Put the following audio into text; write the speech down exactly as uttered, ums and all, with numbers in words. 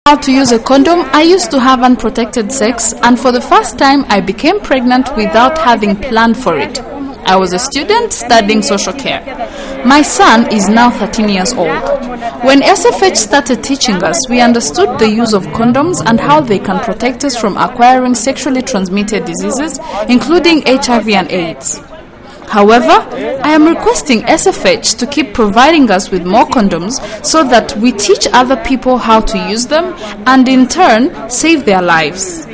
How to use a condom. I used to have unprotected sex, and for the first time I became pregnant without having planned for it. I was a student studying social care. My son is now thirteen years old. When S F H started teaching us, we understood the use of condoms and how they can protect us from acquiring sexually transmitted diseases, including H I V and AIDS. However, I am requesting S F H to keep providing us with more condoms so that we teach other people how to use them and in turn save their lives.